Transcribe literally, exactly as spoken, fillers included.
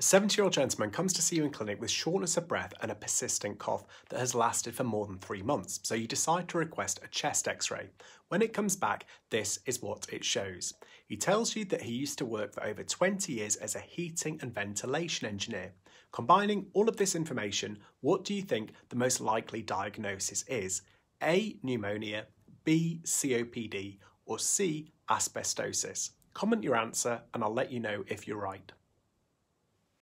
A seventy-year-old gentleman comes to see you in clinic with shortness of breath and a persistent cough that has lasted for more than three months, so you decide to request a chest x-ray. When it comes back, this is what it shows. He tells you that he used to work for over twenty years as a heating and ventilation engineer. Combining all of this information, what do you think the most likely diagnosis is? A. Pneumonia, B. C O P D, or C. Asbestosis? Comment your answer and I'll let you know if you're right.